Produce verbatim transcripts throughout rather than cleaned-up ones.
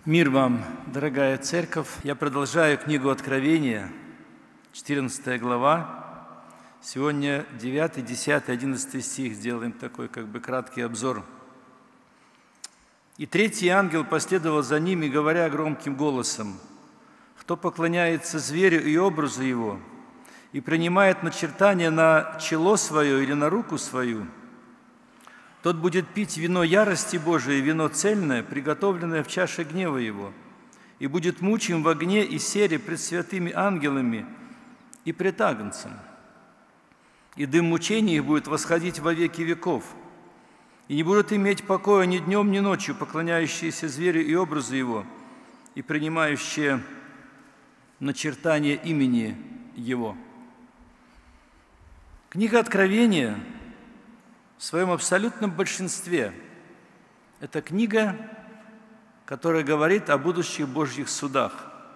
Мир вам, дорогая церковь! Я продолжаю книгу Откровения, четырнадцатая глава. Сегодня девятый, десятый, одиннадцатый стих. Сделаем такой как бы краткий обзор. «И третий ангел последовал за ними, говоря громким голосом: кто поклоняется зверю и образу его, и принимает начертание на чело свое или на руку свою, тот будет пить вино ярости Божией, вино цельное, приготовленное в чаше гнева его, и будет мучим в огне и сере пред святыми ангелами и пред Агнцем. И дым мучений их будет восходить во веки веков, и не будут иметь покоя ни днем, ни ночью поклоняющиеся зверю и образу его, и принимающие начертание имени его». Книга Откровения в своем абсолютном большинстве – это книга, которая говорит о будущих Божьих судах.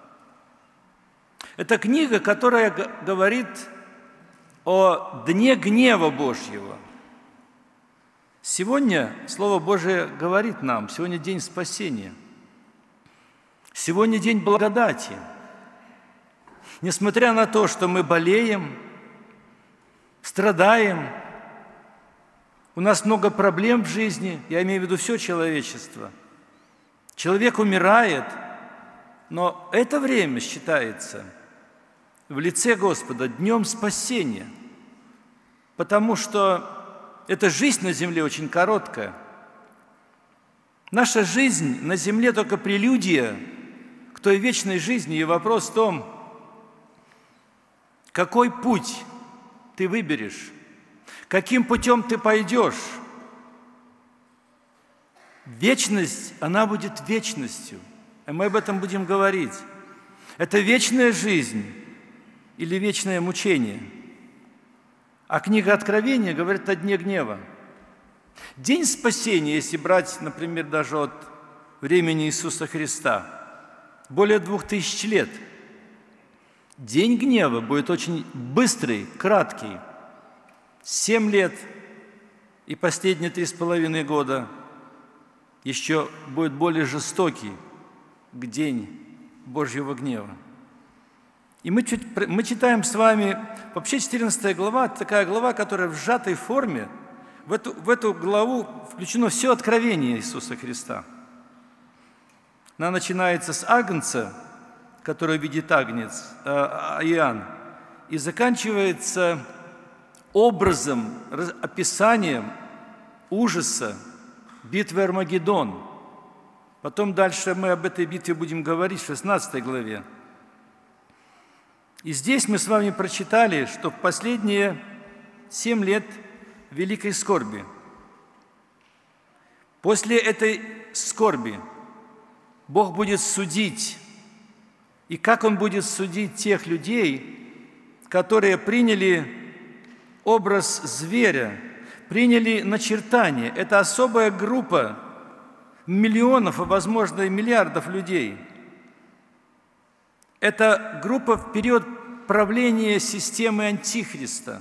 Это книга, которая говорит о дне гнева Божьего. Сегодня Слово Божие говорит нам, сегодня день спасения, сегодня день благодати. Несмотря на то, что мы болеем, страдаем, у нас много проблем в жизни, я имею в виду все человечество. Человек умирает, но это время считается в лице Господа днем спасения, потому что эта жизнь на земле очень короткая. Наша жизнь на земле только прелюдия к той вечной жизни, и вопрос в том, какой путь ты выберешь, каким путем ты пойдешь. Вечность, она будет вечностью, и мы об этом будем говорить. Это вечная жизнь или вечное мучение. А книга Откровения говорит о дне гнева. День спасения, если брать, например, даже от времени Иисуса Христа, более двух тысяч лет. День гнева будет очень быстрый, краткий. Семь лет и последние три с половиной года еще будет более жестокий день Божьего гнева. И мы, чуть, мы читаем с вами, вообще четырнадцатая глава, такая глава, которая в сжатой форме, в эту, в эту главу включено все откровение Иисуса Христа. Она начинается с Агнца, который видит Агнец, э, Иоанн, и заканчивается образом, описанием ужаса битвы Армагеддон. Потом дальше мы об этой битве будем говорить в шестнадцатой главе. И здесь мы с вами прочитали, что в последние семь лет великой скорби. После этой скорби Бог будет судить. И как Он будет судить тех людей, которые приняли образ зверя, приняли начертание. Это особая группа миллионов, а возможно и миллиардов людей. Это группа в период правления системы Антихриста.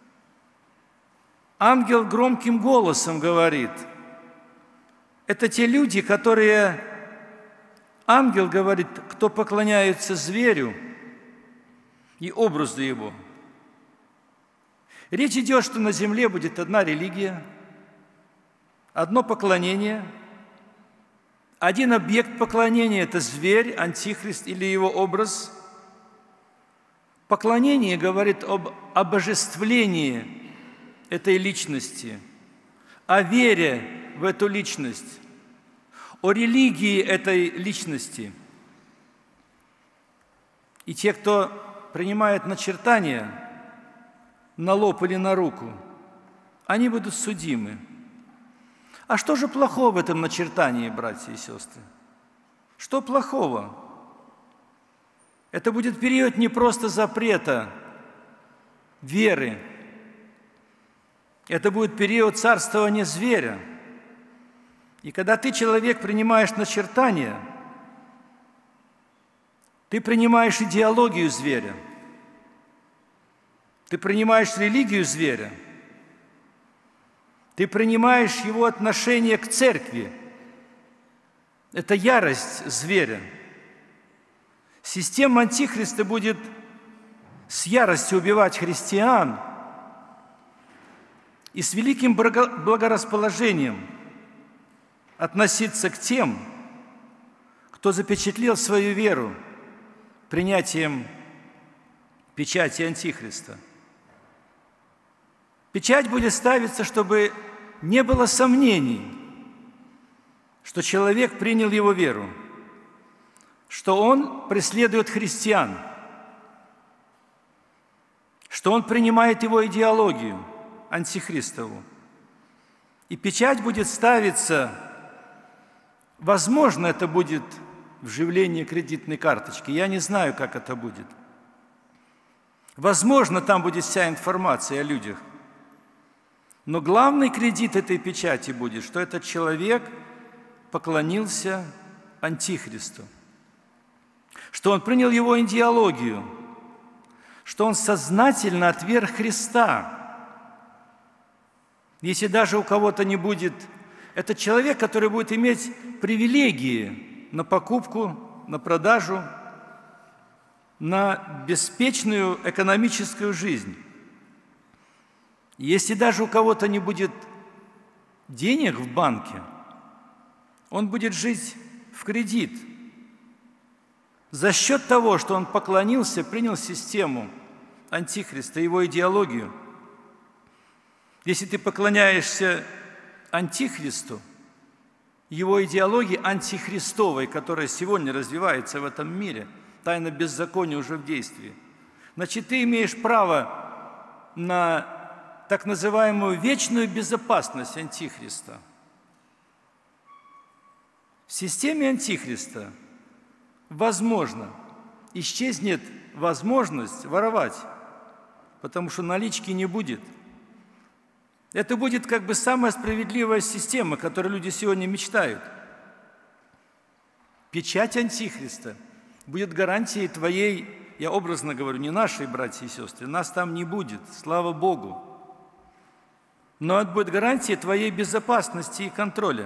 Ангел громким голосом говорит. Это те люди, которые... Ангел говорит, кто поклоняется зверю и образу его. Речь идет, что на земле будет одна религия, одно поклонение, один объект поклонения – это зверь, антихрист или его образ. Поклонение говорит об обожествлении этой личности, о вере в эту личность, о религии этой личности. И те, кто принимает начертание на лоб или на руку, они будут судимы. А что же плохого в этом начертании, братья и сестры? Что плохого? Это будет период не просто запрета веры. Это будет период царствования зверя. И когда ты, человек, принимаешь начертание, ты принимаешь идеологию зверя, ты принимаешь религию зверя, ты принимаешь его отношение к церкви, Это ярость зверя. Система Антихриста будет с яростью убивать христиан и с великим благорасположением относиться к тем, кто запечатлел свою веру принятием печати Антихриста. Печать будет ставиться, чтобы не было сомнений, что человек принял его веру, что он преследует христиан, что он принимает его идеологию антихристову. И печать будет ставиться, возможно, это будет вживление кредитной карточки, я не знаю, как это будет. Возможно, там будет вся информация о людях. Но главный кредит этой печати будет, что этот человек поклонился Антихристу, что он принял его идеологию, что он сознательно отверг Христа. Если даже у кого-то не будет, это человек, который будет иметь привилегии на покупку, на продажу, на беспечную экономическую жизнь. Если даже у кого-то не будет денег в банке, он будет жить в кредит. За счет того, что он поклонился, принял систему Антихриста, его идеологию. Если ты поклоняешься Антихристу, его идеологии антихристовой, которая сегодня развивается в этом мире, тайна беззакония уже в действии, значит, ты имеешь право на так называемую вечную безопасность Антихриста. В системе Антихриста, возможно, исчезнет возможность воровать, потому что налички не будет. Это будет как бы самая справедливая система, о которой люди сегодня мечтают. Печать Антихриста будет гарантией твоей, я образно говорю, не нашей, братья и сестры, нас там не будет, слава Богу. Но это будет гарантией твоей безопасности и контроля.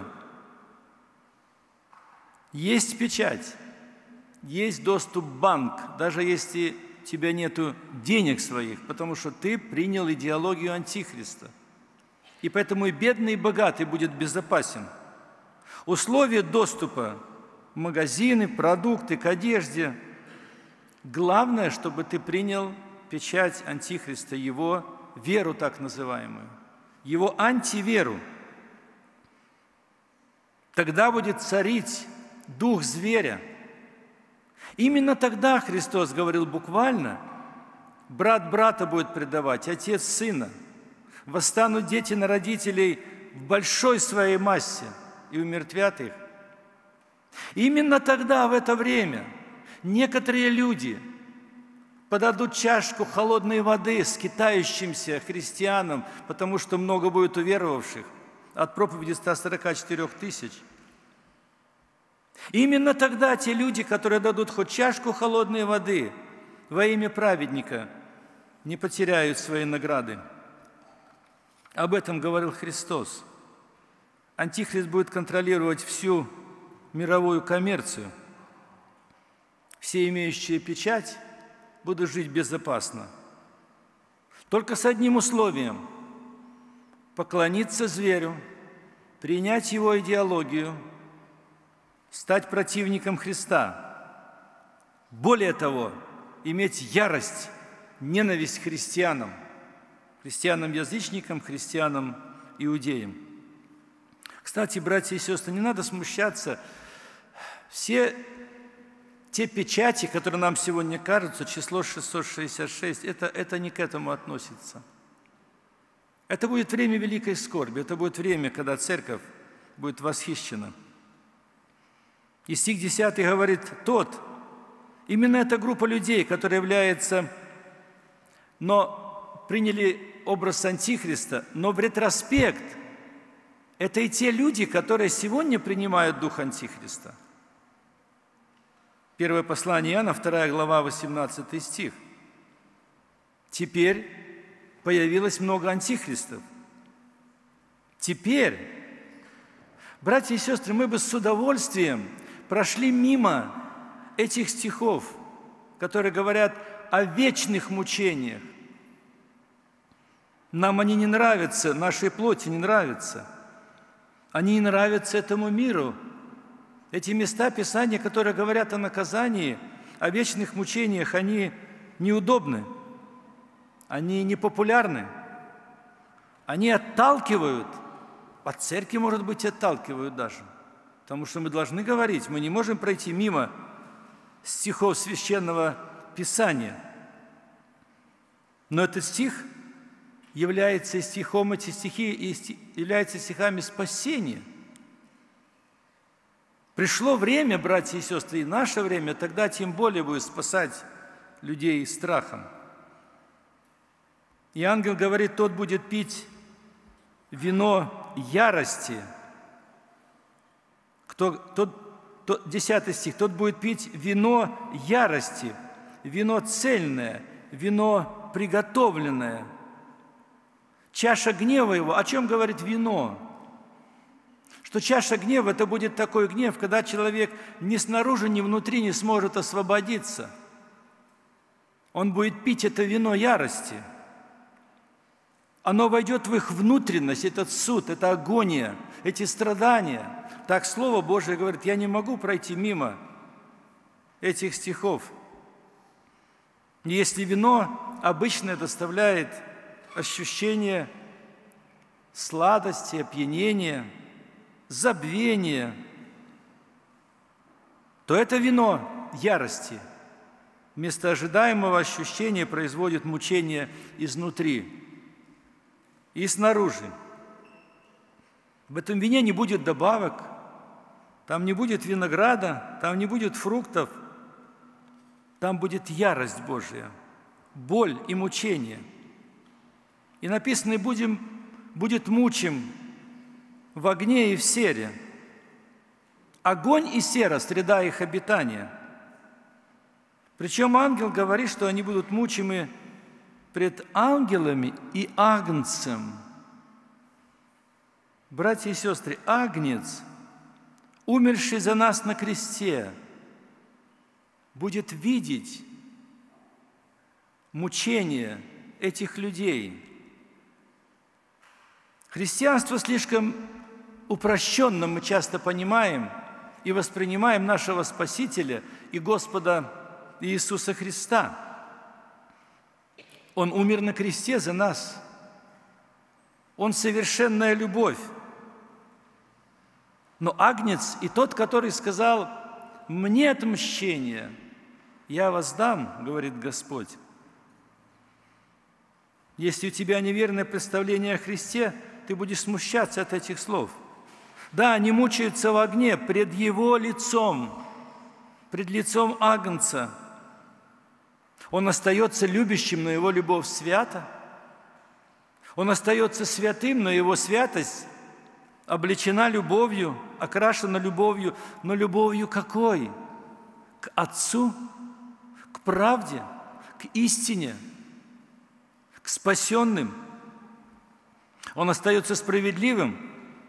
Есть печать, есть доступ в банк, даже если у тебя нет денег своих, потому что ты принял идеологию Антихриста. И поэтому и бедный, и богатый будет безопасен. Условия доступа в магазины, продукты, к одежде. Главное, чтобы ты принял печать Антихриста, его веру так называемую, его антиверу. Тогда будет царить дух зверя. Именно тогда Христос говорил буквально, брат брата будет предавать, отец сына. Восстанут дети на родителей в большой своей массе и умертвят их. Именно тогда, в это время, некоторые люди подадут чашку холодной воды скитающимся христианам, потому что много будет уверовавших, от проповеди ста сорока четырёх тысяч. Именно тогда те люди, которые дадут хоть чашку холодной воды во имя праведника, не потеряют свои награды. Об этом говорил Христос. Антихрист будет контролировать всю мировую коммерцию. Все имеющие печать будут жить безопасно. Только с одним условием – поклониться зверю, принять его идеологию, стать противником Христа. Более того, иметь ярость, ненависть к христианам, христианам-язычникам, христианам-иудеям. Кстати, братья и сестры, не надо смущаться. Все те печати, которые нам сегодня кажутся, число шестьсот шестьдесят шесть, это, это не к этому относится. Это будет время великой скорби, это будет время, когда церковь будет восхищена. И стих десятый говорит, тот, именно эта группа людей, которая является, но приняли образ Антихриста, но в ретроспект это и те люди, которые сегодня принимают дух Антихриста. Первое послание Иоанна, вторая глава, восемнадцатый стих. Теперь появилось много антихристов. Теперь Братья и сестры, мы бы с удовольствием прошли мимо этих стихов, которые говорят о вечных мучениях. Нам они не нравятся, нашей плоти не нравятся. Они не нравятся этому миру. Эти места Писания, которые говорят о наказании, о вечных мучениях, они неудобны, они непопулярны, они отталкивают, от церкви, может быть, отталкивают даже, потому что мы должны говорить, мы не можем пройти мимо стихов Священного Писания. Но этот стих является стихом, эти стихи являются стихами спасения. Пришло время, братья и сестры, и наше время, тогда тем более будет спасать людей страхом. И ангел говорит, тот будет пить вино ярости. Кто, тот, тот, десятый стих, тот будет пить вино ярости, вино цельное, вино приготовленное. Чаша гнева его, о чем говорит вино? Что чаша гнева – это будет такой гнев, когда человек ни снаружи, ни внутри не сможет освободиться. Он будет пить это вино ярости. Оно войдет в их внутренность, этот суд, эта агония, эти страдания. Так Слово Божие говорит, я не могу пройти мимо этих стихов. Если вино обычно доставляет ощущение сладости, опьянения, забвения, то это вино ярости вместо ожидаемого ощущения производит мучение изнутри и снаружи. В этом вине не будет добавок, там не будет винограда, там не будет фруктов, там будет ярость Божия, боль и мучение. И написано, будем, будет мучим в огне и в сере. Огонь и сера – среда их обитания. Причем ангел говорит, что они будут мучимы пред ангелами и агнцем. Братья и сестры, агнец, умерший за нас на кресте, будет видеть мучения этих людей. Христианство слишком упрощенно мы часто понимаем и воспринимаем нашего Спасителя и Господа Иисуса Христа. Он умер на кресте за нас. Он совершенная любовь. Но агнец и тот, который сказал, «Мне отмщение, я воздам», говорит Господь. Если у тебя неверное представление о Христе, ты будешь смущаться от этих слов. Да, они мучаются в огне пред Его лицом, пред лицом агнца. Он остается любящим, но Его любовь свята. Он остается святым, но Его святость облечена любовью, окрашена любовью, но любовью какой? К Отцу, к правде, к истине, к спасенным. Он остается справедливым,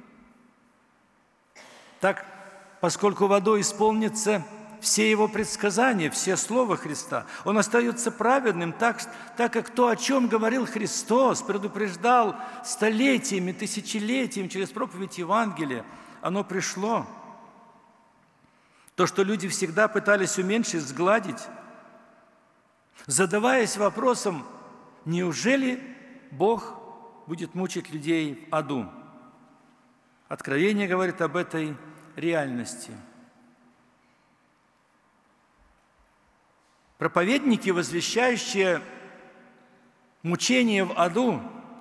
так, поскольку водой исполнится все Его предсказания, все слова Христа. Он остается праведным, так, так как то, о чем говорил Христос, предупреждал столетиями, тысячелетиями через проповедь Евангелия, оно пришло. То, что люди всегда пытались уменьшить, сгладить, задаваясь вопросом, неужели Бог будет мучить людей в аду? Откровение говорит об этой реальности. Проповедники, возвещающие мучение в аду,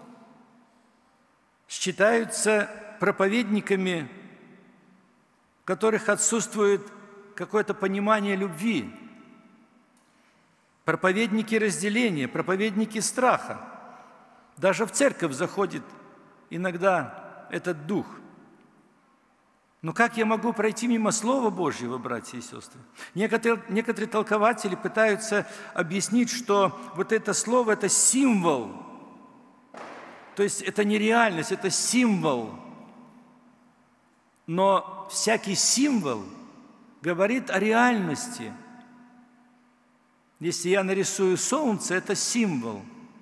считаются проповедниками, в которых отсутствует какое-то понимание любви. Проповедники разделения, проповедники страха. Даже в церковь заходит иногда этот дух. Но как я могу пройти мимо Слова Божьего, братья и сестры? Некоторые, некоторые толкователи пытаются объяснить, что вот это слово – это символ. То есть это не реальность, это символ. Но всякий символ говорит о реальности. Если я нарисую солнце, это символ.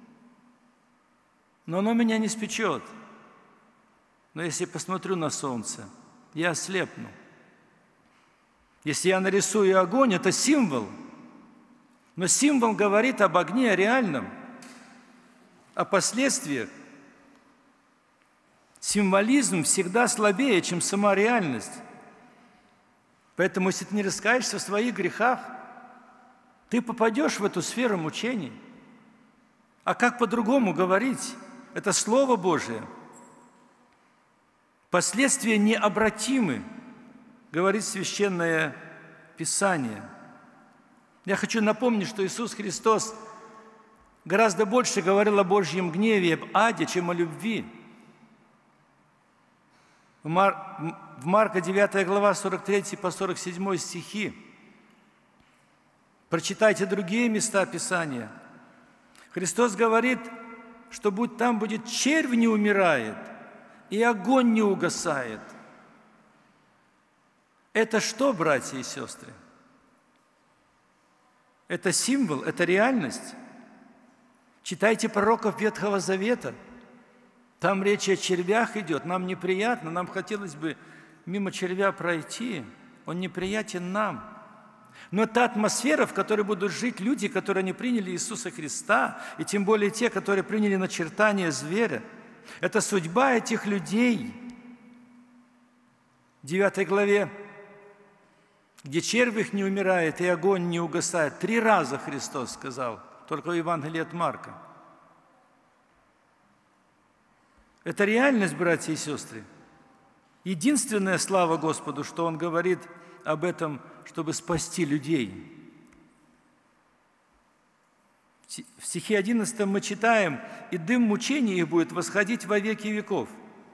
Но оно меня не спечет. Но если я посмотрю на солнце, я ослепну. Если я нарисую огонь, это символ. Но символ говорит об огне, о реальном, о последствиях. Символизм всегда слабее, чем сама реальность. Поэтому, если ты не раскаешься в своих грехах, ты попадешь в эту сферу мучений. А как по-другому говорить? Это Слово Божие. Последствия необратимы, говорит Священное Писание. Я хочу напомнить, что Иисус Христос гораздо больше говорил о Божьем гневе, об аде, чем о любви. В, Мар... в Марка девятая глава, сорок третий по сорок седьмой стихи. Прочитайте другие места Писания. Христос говорит, что будь там будет червь не умирает, и огонь не угасает. Это что, братья и сестры? Это символ, это реальность. Читайте пророков Ветхого Завета. Там речь о червях идет. Нам неприятно, нам хотелось бы мимо червя пройти. Он неприятен нам. Но это атмосфера, в которой будут жить люди, которые не приняли Иисуса Христа, и тем более те, которые приняли начертание зверя. Это судьба этих людей. В девятой главе, где червь их не умирает и огонь не угасает. Три раза Христос сказал, только в Евангелии от Марка. Это реальность, братья и сестры. Единственная слава Господу, что Он говорит об этом, чтобы спасти людей. В стихе одиннадцатом мы читаем: «И дым мучений их будет восходить во веки веков».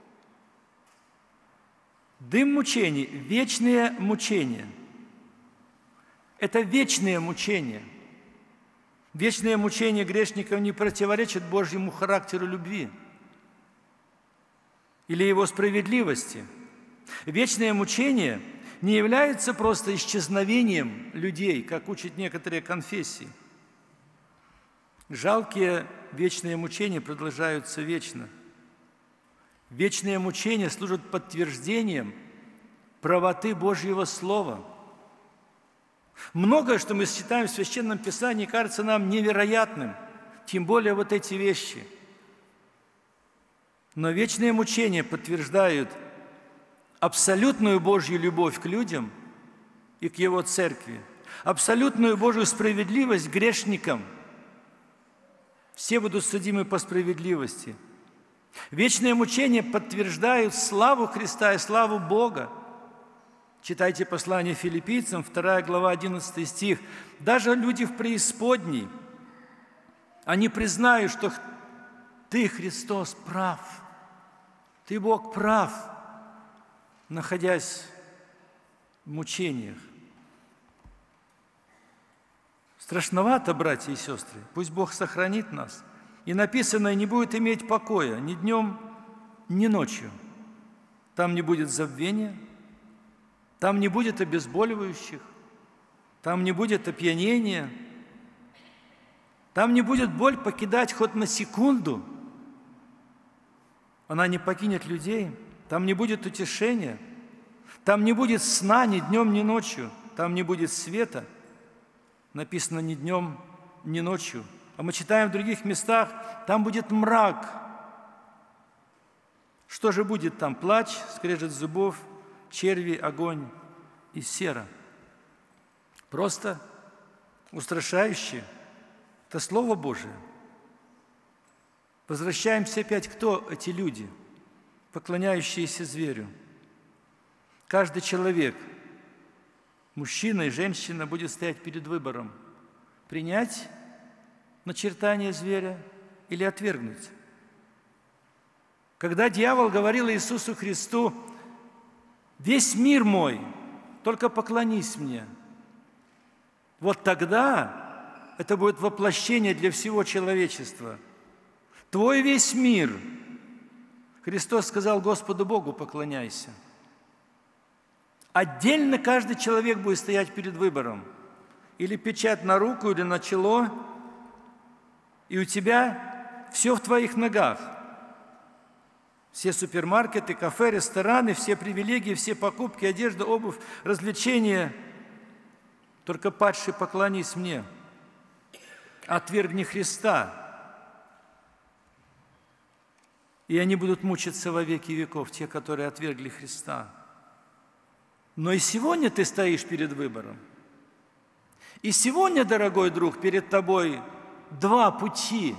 Дым мучений, вечные мучения. Это вечные мучения. Вечные мучения грешников не противоречат Божьему характеру любви или Его справедливости. Вечное мучение не является просто исчезновением людей, как учат некоторые конфессии. Жалкие вечные мучения продолжаются вечно. Вечные мучения служат подтверждением правоты Божьего Слова. Многое, что мы читаем в Священном Писании, кажется нам невероятным, тем более вот эти вещи. Но вечные мучения подтверждают абсолютную Божью любовь к людям и к Его Церкви, абсолютную Божью справедливость к грешникам. Все будут судимы по справедливости. Вечные мучения подтверждают славу Христа и славу Бога. Читайте послание Филиппийцам, вторая глава, одиннадцатый стих. Даже люди в преисподней, они признают, что Ты, Христос, прав. Ты, Бог, прав, находясь в мучениях. Страшновато, братья и сестры. Пусть Бог сохранит нас. И написано, не будет иметь покоя ни днем, ни ночью. Там не будет забвения, там не будет обезболивающих, там не будет опьянения, там не будет боль покидать хоть на секунду. Она не покинет людей, там не будет утешения, там не будет сна ни днем, ни ночью, там не будет света. Написано ни днем, ни ночью. А мы читаем в других местах, там будет мрак. Что же будет там? Плач, скрежет зубов, черви, огонь и сера. Просто устрашающе. Это Слово Божие. Возвращаемся опять, кто эти люди, поклоняющиеся зверю. Каждый человек, мужчина и женщина, будет стоять перед выбором: принять начертание зверя или отвергнуть. Когда дьявол говорил Иисусу Христу: «Весь мир мой, только поклонись мне», вот тогда это будет воплощение для всего человечества. Твой весь мир. Христос сказал: Господу Богу поклоняйся. Отдельно каждый человек будет стоять перед выбором. Или печать на руку, или на чело, и у тебя все в твоих ногах. Все супермаркеты, кафе, рестораны, все привилегии, все покупки, одежда, обувь, развлечения. Только, падший, поклонись мне. Отвергни Христа, и они будут мучиться во веки веков, те, которые отвергли Христа. Но и сегодня ты стоишь перед выбором. И сегодня, дорогой друг, перед тобой два пути.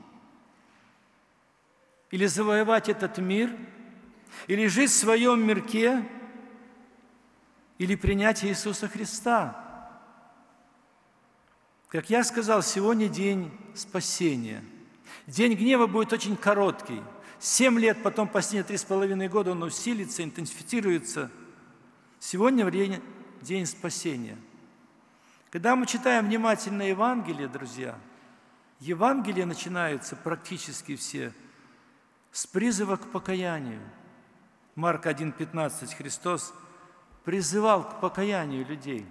Или завоевать этот мир, или жить в своем мирке, или принять Иисуса Христа. Как я сказал, сегодня день спасения. День гнева будет очень короткий. Семь лет, потом последние три с половиной года он усилится, интенсифицируется. Сегодня время, день спасения. Когда мы читаем внимательно Евангелие, друзья, Евангелие начинаются практически все с призыва к покаянию. Марк один пятнадцать, Христос призывал к покаянию людей.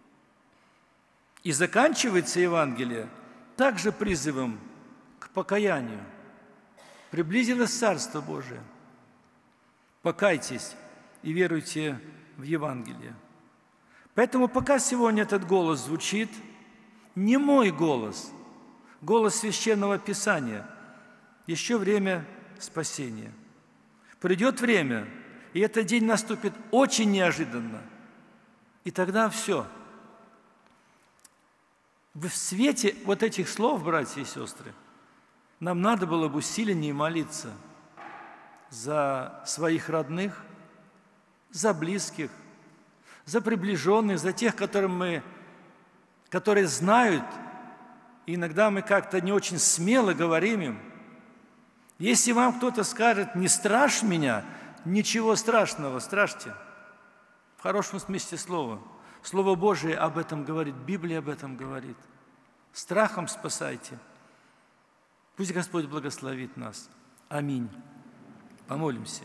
И заканчивается Евангелие также призывом к покаянию. Приблизилось Царство Божие. Покайтесь и веруйте в Евангелие. Поэтому пока сегодня этот голос звучит, не мой голос, голос Священного Писания, еще время спасения. Придет время, и этот день наступит очень неожиданно. И тогда все. В свете вот этих слов, братья и сестры, нам надо было бы усиленнее молиться за своих родных, за близких, за приближенных, за тех, которым мы, которые знают, и иногда мы как-то не очень смело говорим им. Если вам кто-то скажет: «Не страшь меня», ничего страшного, страшьте. В хорошем смысле слова. Слово Божие об этом говорит, Библия об этом говорит. Страхом спасайте. Пусть Господь благословит нас. Аминь. Помолимся.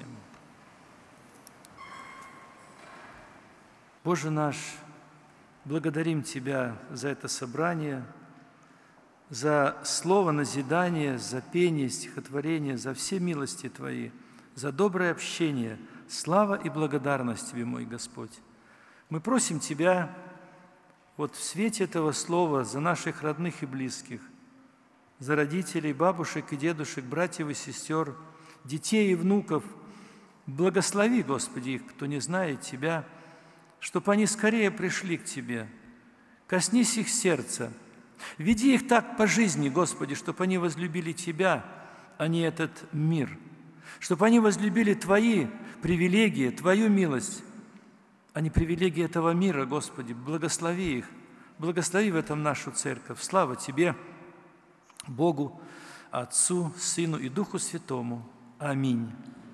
Боже наш, благодарим Тебя за это собрание, за слово назидания, за пение, стихотворение, за все милости Твои, за доброе общение. Слава и благодарность Тебе, мой Господь. Мы просим Тебя вот в свете этого слова за наших родных и близких, за родителей, бабушек и дедушек, братьев и сестер, детей и внуков. Благослови, Господи, их, кто не знает Тебя, чтобы они скорее пришли к Тебе. Коснись их сердца. Веди их так по жизни, Господи, чтобы они возлюбили Тебя, а не этот мир. Чтобы они возлюбили Твои привилегии, Твою милость, а не привилегии этого мира, Господи. Благослови их. Благослови в этом нашу церковь. Слава Тебе, Богу, Отцу, Сыну и Духу Святому. Аминь.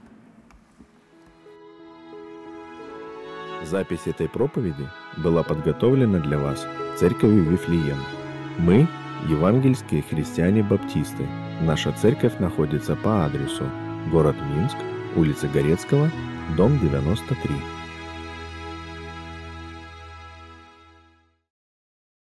Запись этой проповеди была подготовлена для вас Церковью Вифлеем. Мы – евангельские христиане-баптисты. Наша церковь находится по адресу: город Минск, улица Горецкого, дом девяносто три.